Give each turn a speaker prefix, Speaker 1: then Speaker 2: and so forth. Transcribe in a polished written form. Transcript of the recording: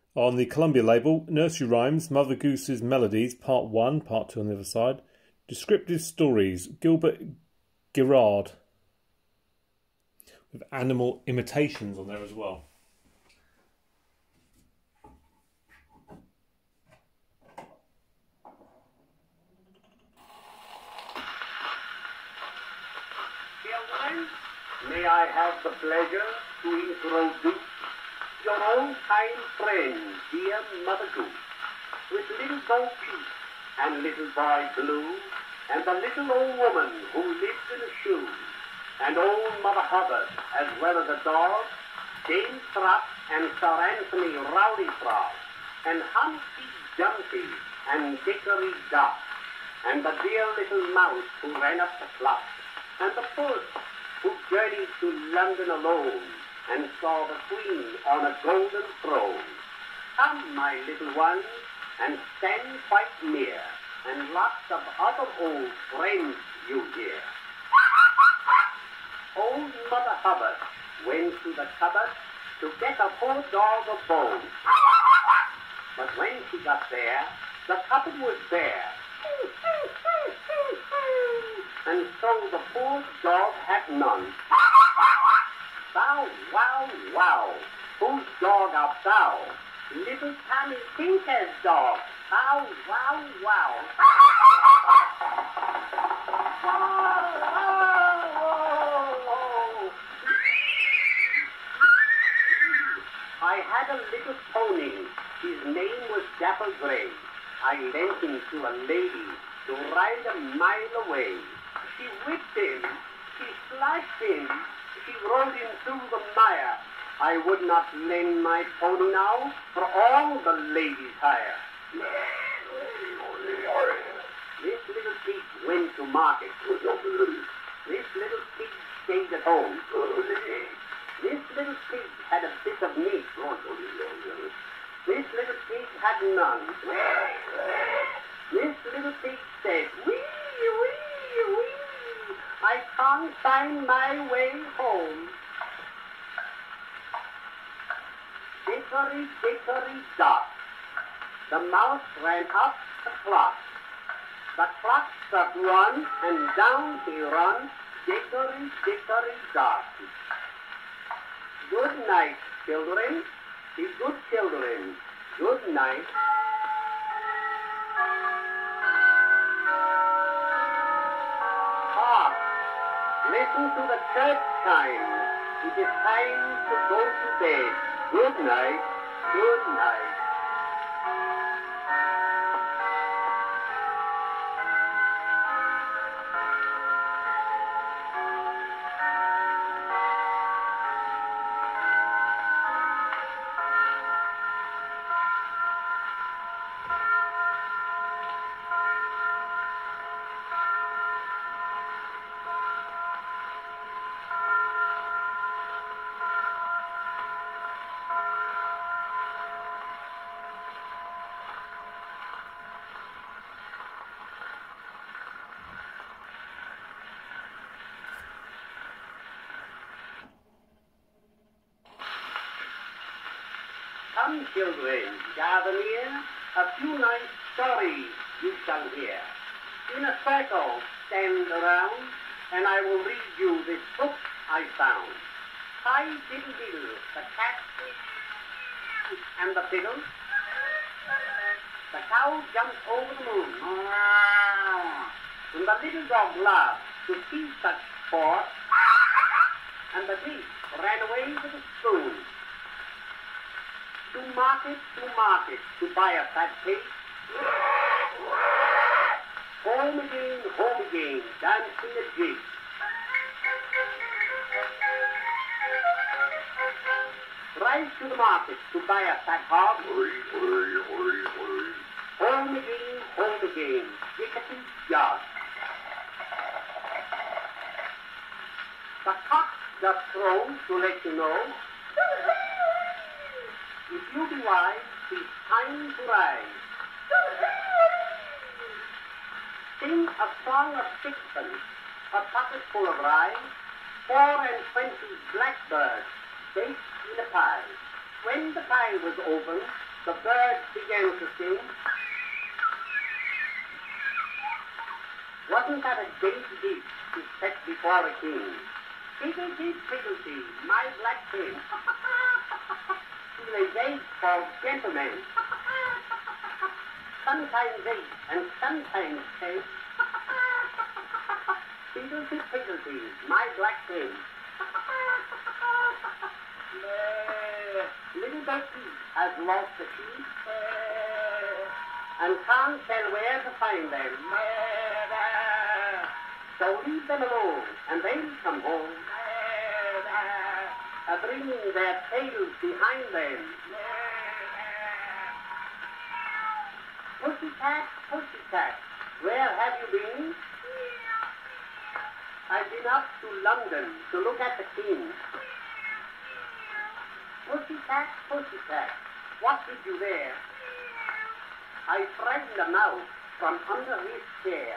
Speaker 1: On the Columbia label, Nursery Rhymes, Mother Goose's Melodies, Part 1, Part 2 on the other side. Descriptive Stories, Gilbert Girard. With animal imitations on there as well.
Speaker 2: Children, may I have the pleasure to introduce your old-time friend, dear Mother Goose, with little Bo Peep and little boy Blue, and the little old woman who lives in a shoe, and old Mother Hubbard, as well as a dog, James Thrush and Sir Anthony Rowdyfrog, and Humpty Dumpty and Dickory Dock, and the dear little mouse who ran up the clock, and the puss who journeyed to London alone and saw the Queen on a golden throne. Come, my little ones, and stand quite near, and lots of other old friends you hear. Old Mother Hubbard went to the cupboard to get a poor dog a bone. But when she got there, the cupboard was bare. And so the poor dog had none. Bow, wow, wow, whose dog art thou? Little Tommy Tinker's dog. Bow, wow, wow. I had a little pony. His name was Dapple Gray. I lent him to a lady to ride a mile away. She whipped him. She slashed him. She rode him through the mire. I would not lend my pony now for all the ladies' hire. This little pig went to market. This little pig stayed at home. This little pig had a bit of meat. This little pig had none. This little pig said, wee, wee, wee, I can't find my way home. Dickory, dickory, dock. The mouse ran up the clock. The clock struck one, and down he run. Dickory, dickory, dock. Good night, children. Be good children. Good night. Hark! Listen to the church chime. It is time to go to bed. Good night. Good night. Come, children, gather near, a few nice stories you shall hear. In a circle stand around, and I will read you this book I found. Hi, diddle diddle, the cat and the fiddle. The cow jumped over the moon, and the little dog laughed to see such sport, and the geese ran away with a spoon. To market, to buy a fat pig. Home again, dancing a jig. Right to the market to buy a fat hog. Home again, jiggity jog. The cock just crows to let you know. If you be wise, it's time to rise. Sing a song of sixpence, a pocket full of rye, 24 blackbirds baked in a pie. When the pie was opened, the birds began to sing. Wasn't that a dainty dish to set before a king? Piggledy, piggledy, my black king. Feel age for gentlemen. Sometimes 8 and sometimes 10. Piggledy, piggledy, my black king. Little Becky has lost the sheep and can't tell where to find them. So leave them alone and they'll come home, bringing their tails behind them. Pussycat, pussycat, where have you been? I've been up to London to look at the king. Pussycat, pussycat, what did you there? I frightened a mouse from under his chair.